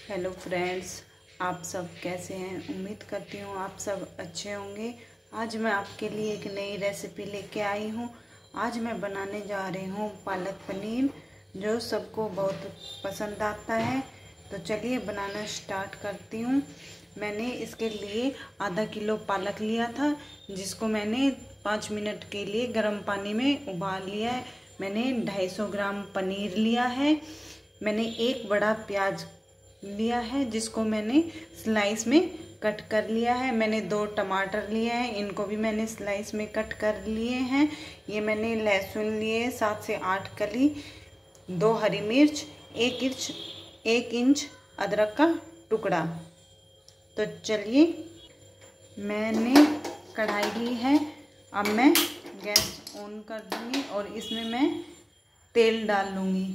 Hello friends, आप सब कैसे हैं। उम्मीद करती हूँ आप सब अच्छे होंगे। आज मैं आपके लिए एक नई रेसिपी लेके आई हूँ। आज मैं बनाने जा रही हूँ पालक पनीर, जो सबको बहुत पसंद आता है। तो चलिए बनाना स्टार्ट करती हूँ। मैंने इसके लिए आधा किलो पालक लिया था, जिसको मैंने 5 मिनट के लिए गर्म पानी में उबाल लिया है। मैंने 250 ग्राम पनीर लिया है। मैंने एक बड़ा प्याज लिया है, जिसको मैंने स्लाइस में कट कर लिया है। मैंने 2 टमाटर लिए हैं, इनको भी मैंने स्लाइस में कट कर लिए हैं। ये मैंने लहसुन लिए 7 से 8 कली, 2 हरी मिर्च, 1 इंच अदरक का टुकड़ा। तो चलिए, मैंने कढ़ाई ली है। अब मैं गैस ऑन कर दूंगी और इसमें मैं तेल डाल लूँगी।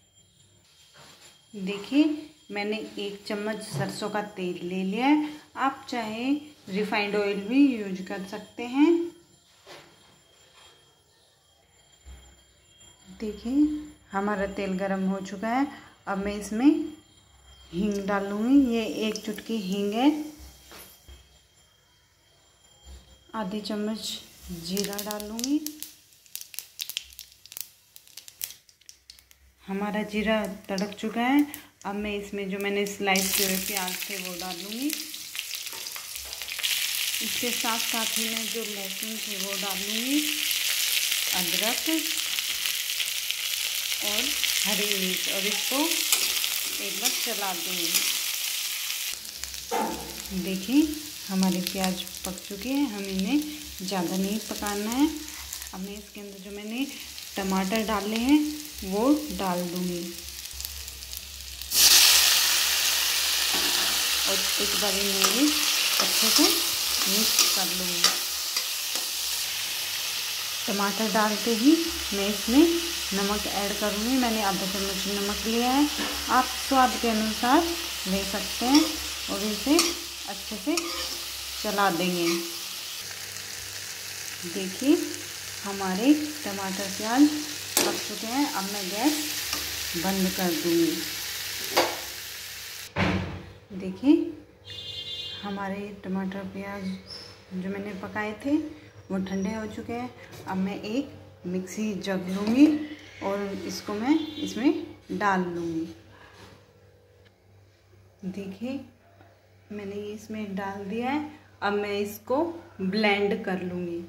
देखिए, मैंने 1 चम्मच सरसों का तेल ले लिया है। आप चाहे रिफाइंड ऑयल भी यूज कर सकते हैं। देखिए, हमारा तेल गरम हो चुका है। अब मैं इसमें हींग डालूंगी। ये 1 चुटकी हींग है। आधी चम्मच जीरा डालूंगी। हमारा जीरा तड़क चुका है। अब मैं इसमें जो मैंने स्लाइस किए हुए प्याज थे वो डालूंगी। इसके साथ साथ ही मैं जो लहसुन थे वो डालूंगी, अदरक और हरी मिर्च, और इसको एक बार चला दूंगी। देखिए, हमारे प्याज पक चुके हैं। हम इन्हें ज़्यादा नहीं पकाना है। अब मैं इसके अंदर जो मैंने टमाटर डाले हैं वो डाल दूंगी और एक बार इन्हें अच्छे से मिक्स कर लूँगी। टमाटर डालते ही मैं इसमें नमक ऐड करूँगी। मैंने आधा चम्मच नमक लिया है। आप स्वाद के अनुसार ले सकते हैं और इसे अच्छे से चला देंगे। देखिए, हमारे टमाटर प्याज पक चुके हैं। अब मैं गैस बंद कर दूँगी। देखिए, हमारे टमाटर प्याज जो मैंने पकाए थे वो ठंडे हो चुके हैं। अब मैं एक मिक्सी जग लूँगी और इसको मैं इसमें डाल लूँगी। देखिए, मैंने इसमें डाल दिया है। अब मैं इसको ब्लेंड कर लूँगी।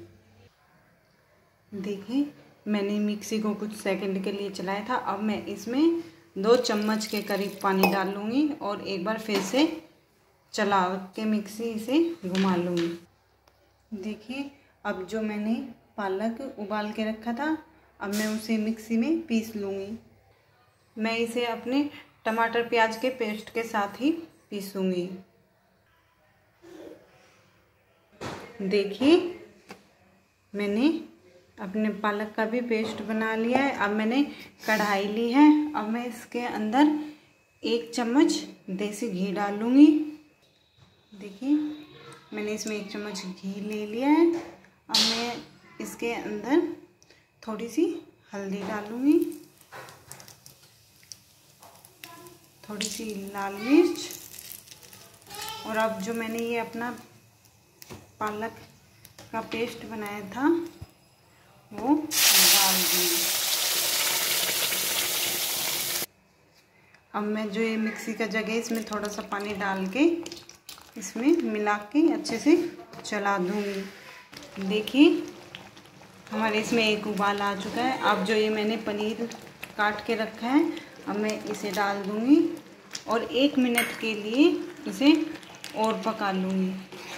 देखिए, मैंने मिक्सी को कुछ सेकंड के लिए चलाया था। अब मैं इसमें 2 चम्मच के करीब पानी डाल लूँगी और एक बार फिर से चला के मिक्सी से घुमा लूँगी। देखिए, अब जो मैंने पालक उबाल के रखा था, अब मैं उसे मिक्सी में पीस लूँगी। मैं इसे अपने टमाटर प्याज के पेस्ट के साथ ही पीसूँगी। देखिए, मैंने अपने पालक का भी पेस्ट बना लिया है। अब मैंने कढ़ाई ली है। अब मैं इसके अंदर 1 चम्मच देसी घी डालूँगी। देखिए, मैंने इसमें 1 चम्मच घी ले लिया है। अब मैं इसके अंदर थोड़ी सी हल्दी डालूँगी, थोड़ी सी लाल मिर्च, और अब जो मैंने ये अपना पालक का पेस्ट बनाया था वो डाल दूँगी। अब मैं जो ये मिक्सी का जग है इसमें थोड़ा सा पानी डाल के इसमें मिला के अच्छे से चला दूँगी। देखिए, हमारे इसमें एक उबाल आ चुका है। अब जो ये मैंने पनीर काट के रखा है, अब मैं इसे डाल दूँगी और 1 मिनट के लिए इसे और पका लूँगी।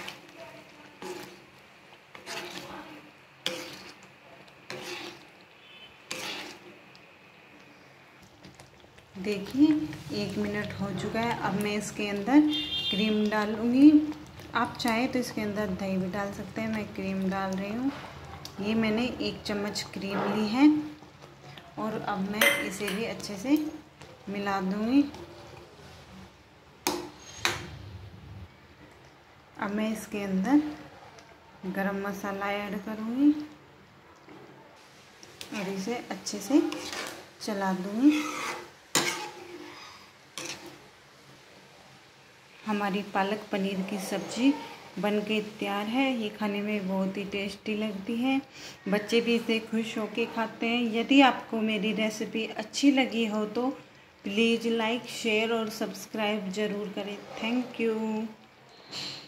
देखिए, 1 मिनट हो चुका है। अब मैं इसके अंदर क्रीम डालूँगी। आप चाहे तो इसके अंदर दही भी डाल सकते हैं। मैं क्रीम डाल रही हूँ। ये मैंने 1 चम्मच क्रीम ली है और अब मैं इसे भी अच्छे से मिला दूँगी। अब मैं इसके अंदर गरम मसाला ऐड करूँगी और इसे अच्छे से चला दूँगी। हमारी पालक पनीर की सब्ज़ी बन के तैयार है। ये खाने में बहुत ही टेस्टी लगती है, बच्चे भी इसे खुश होके खाते हैं। यदि आपको मेरी रेसिपी अच्छी लगी हो तो प्लीज़ लाइक, शेयर और सब्सक्राइब ज़रूर करें। Thank you.